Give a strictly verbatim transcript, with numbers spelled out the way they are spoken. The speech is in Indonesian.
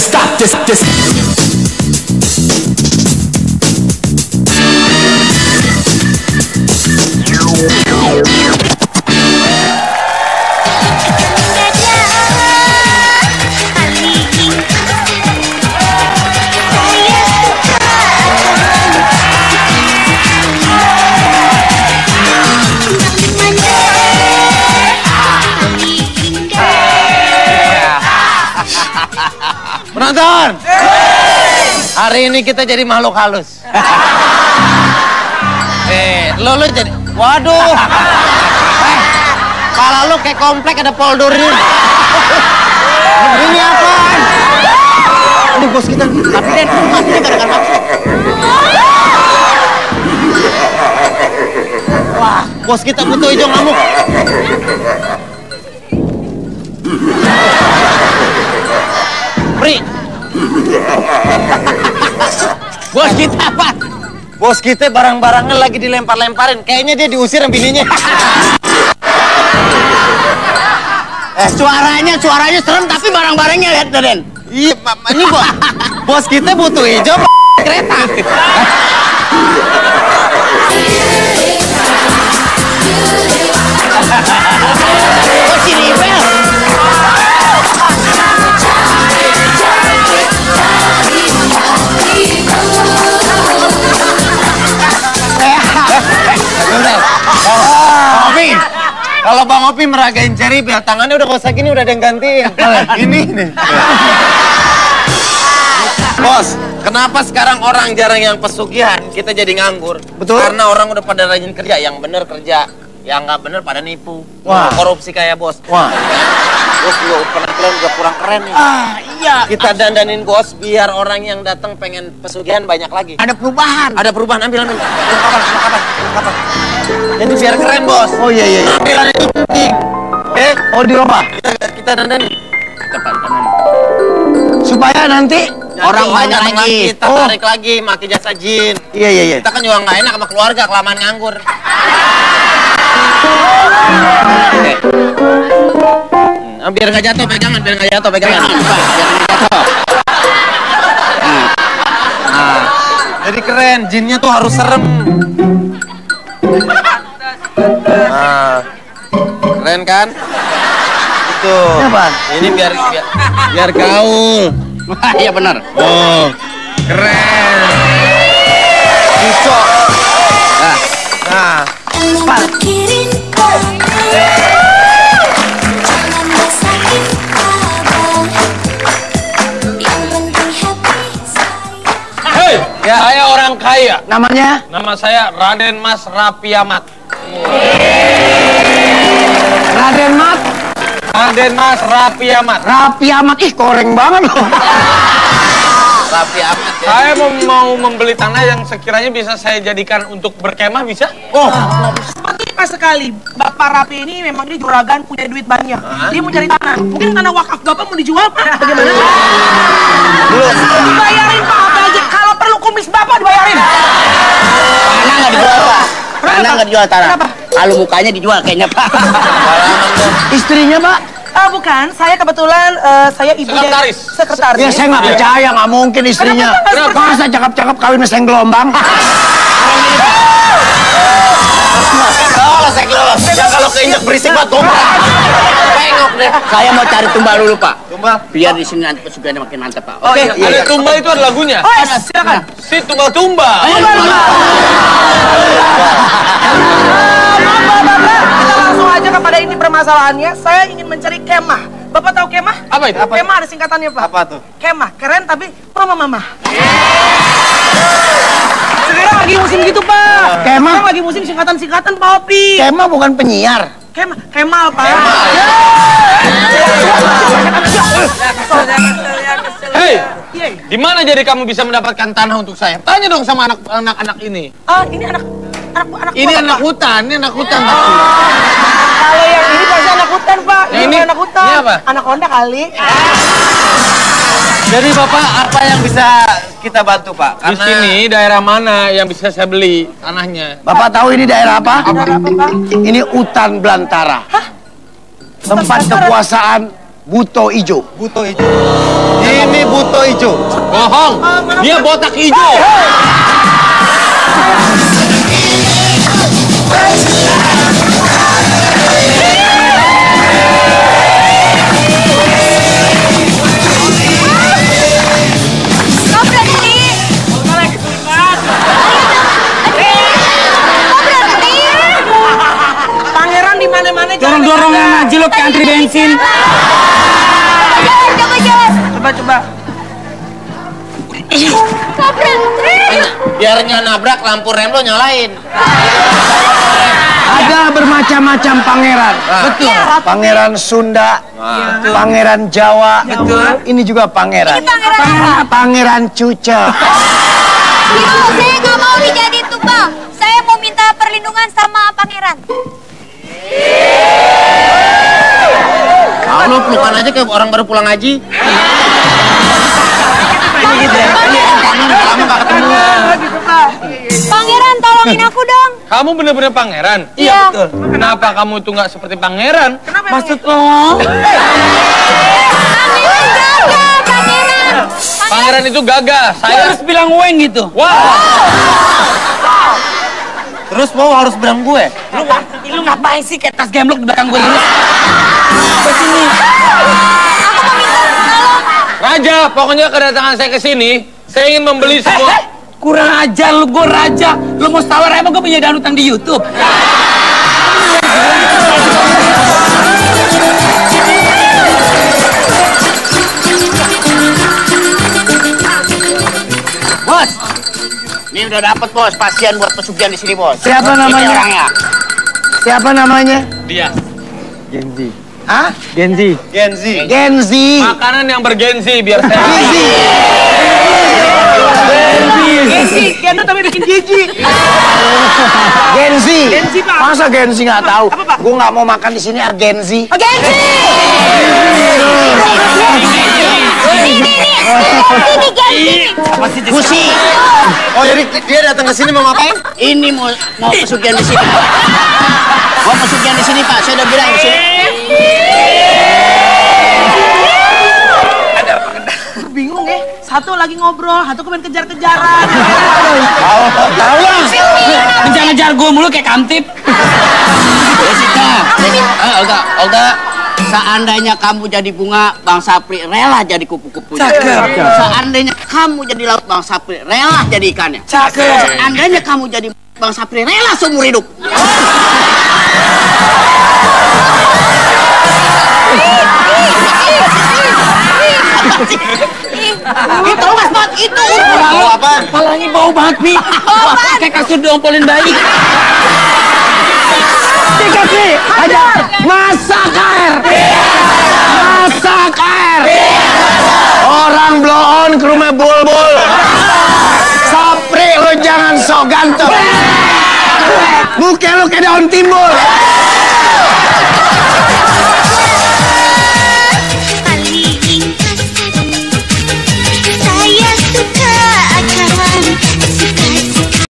stop this, this. Penonton, hari ini kita jadi makhluk halus. Eh, lo lo jadi, waduh, eh, kepala lo kayak komplek ada poldurnya. Ini apaan? Ini bos kita, tapi Den, matinya gara-gara apa? Wah, bos kita butuh hijau ngamuk. Pri. Bos kita apa? Bos kita barang-barangnya lagi dilempar-lemparin. Kayaknya dia diusir sama bininya. Eh, suaranya, suaranya serem tapi barang-barangnya lihat Den. Iya, ini bos. Bos kita butuh hijau kereta. Oh, si Ribel. Opi, kalau Bang Opi meragain Cherry Bell, tangannya udah kosak gini udah ada yang gantiin. Ini nih. Bos, kenapa sekarang orang jarang yang pesugihan, kita jadi nganggur? Betul. Karena orang udah pada rajin kerja, yang bener kerja, yang nggak bener pada nipu. Wah. Korupsi kayak bos. Wah. Bos juga penampilan juga kurang keren nih. Ah, iya. Kita dandanin bos biar orang yang datang pengen pesugihan banyak lagi. Ada perubahan. Ada perubahan, ambil ambil. Kapan, kapan, kapan. Jadi biar keren bos. Oh iya iya. Ambilan itu penting. Eh, oh di rumah. Kita kita dandanin. Cepat dandanin. Supaya nanti orang banyak lagi. Kita oh. tarik lagi, makin jasa jin. Iya iya iya. Kita kan juga nggak enak sama keluarga kelamaan nganggur. Okay. Hmm, biar nggak jatuh pegangan, biar nggak jatuh pegangan. Biar nggak jatuh. Nah. Nah. Jadi keren, jinnya tuh harus serem. Nah. Keren kan? Itu. Ini biar biar, biar gaul. Wah, iya benar. Oh, keren. Bisa. Nah. Nah. Cepat. Hei, ya saya orang kaya. Namanya? Nama saya Raden Mas Rapiamat. Raden Mat? Raden Mas Rapiamat. Rapiamat, ih koreng banget loh. Rapiamat ya. Saya mau, mau membeli tanah yang sekiranya bisa saya jadikan untuk berkemah, bisa? Oh, pas sekali. Bapak Rapi ini memang dia juragan, punya duit banyak. Hah? Dia mau cari tanah. Mungkin tanah wakaf Bapak mau dijual, Pak. Bagaimana? Belum. Dibayarin, Pak. Apa aja. Kalau perlu kumis Bapak dibayarin. Tanah nggak dijual, Pak. Tanah nggak dijual tanah. Kenapa? Kalau mukanya dijual kayaknya, Pak. Istrinya, Pak? Ah, bukan. Saya kebetulan uh, saya ibu Sekretaris. Sekretaris. Ya saya nggak percaya, nggak mungkin istrinya. Kenapa, kenapa? Masa cakep-cakep kawin meseng gelombang? Kalau saya gelombang, ya kalau keinjak berisik Pak tumbal. Pengok deh. Saya mau cari tumbal dulu Pak. Tumbal? Biar di sini nanti pesugihannya makin mantap Pak. Oke. Okay. Ada tumbal itu ada lagunya. Oh, ya, silakan. Si tumbal-tumbal. Kita langsung aja kepada ini permasalahannya. Saya ingin mencari kemah. Bapak tahu kemah? Apa itu? Apa? Kemah ada singkatannya Pak. Apa tuh? Kemah, keren tapi mama-mama. Sekarang lagi musim gitu Pak. Kemah? Sekarang lagi musim singkatan-singkatan Pak Opi. Kemah bukan penyiar. Kemah, Kemal Pak. Hei, di mana jadi kamu bisa mendapatkan tanah untuk saya? Tanya dong sama anak-anak ini. Ah, ini anak anak anak Ini anak hutan, ini anak hutan. Kalau yang ini pasti anak hutan Pak. Yang ini anak hutan. Ini apa? Anak Honda kali. Jadi Bapak apa yang bisa kita bantu Pak? Karena... Di sini daerah mana yang bisa saya beli tanahnya? Bapak tahu ini daerah apa? Daerah apa Pak? Ini hutan belantara. Hah? Tempat kekuasaan Buto ijo. Buto ijo. Ini buto ijo. Bohong. Dia botak hijau. Kau berhenti. Kau lagi sunat. Kau berhenti. Pangeran di mana-mana. Dorong-dorongan aja lo kayak antri bensin. Jalan, coba jalan. Coba, coba. Kau berhenti. Biarnya nabrak, lampu rem lo nyalain. Ada bermacam-macam pangeran. Betul. Pangeran Sunda, pangeran Jawa. Betul. Ini juga pangeran. Ini pangeran apa? Pangeran Cuca. Ibu, saya nggak mau dijadiin tumbal. Saya mau minta perlindungan sama pangeran. Kalau pelukan aja kayak orang baru pulang haji. Lama gak ketemu. Pangeran, tolongin aku dong. Kamu bener-bener pangeran? Iya. Betul. Kenapa kamu itu nggak seperti pangeran? Kenapa? Maksud lo? Pangeran gagah, pangeran. Pangeran itu gagah. Saya Saya harus bilang weng gitu. Wah. Terus mau harus bilang gue. Lu, lu ngapain sih kayak tas gemblok di belakang gue ini? Kesini. Raja, pokoknya kedatangan saya ke sini, saya ingin membeli semua. Eh, kurang ajar lu, gue raja. Lu mau setawar emang gue punya danutan di YouTube. Bos, ini udah dapet bos, pasien buat pesugihan di sini bos. Siapa namanya? Ini orangnya. Siapa namanya? Dia. Genzi. Hah? Genzi. Genzi. Genzi. Makanan yang bergensi biar saya. Genzi. Genzi, Gendo tapi bikin jijik. Genzi. Genzi, Pak. Masa Genzi nggak tahu? Apa, Pak? Gue nggak mau makan di sini Genzi. Oh, Genzi. Ini, ini, ini. Ini, Genzi. Apa sih? Gusi. Oh jadi dia datang ke sini mau ngapain? Ini mau mau pesugihan di sini. Mau pesugihan di sini Pak, saya udah bilang di sini. Bingung ya. Satu lagi ngobrol, satu kemudian kejar-kejaran. Tahu lah. Ngejar-ngejar gue mulu kayak kamtip. Jessica, ah, Olga, Olga, seandainya kamu jadi bunga, Bang Sapri rela jadi kupu-kupu. Cakep. Seandainya kamu jadi laut, Bang Sapri rela jadi ikannya. Cakep. Seandainya kamu jadi Bang Sapri rela seumur hidup. Itu mas Bot, itu. Mau apa? Palanya bau banget, Mi. Kayak kasur diompolin bayi. Tiga Pi, aja. Masak air. Masak air. Orang blow on ke rumah bulbul. Sapri lu jangan sok ganteng. Muka lu kayak daun timbul.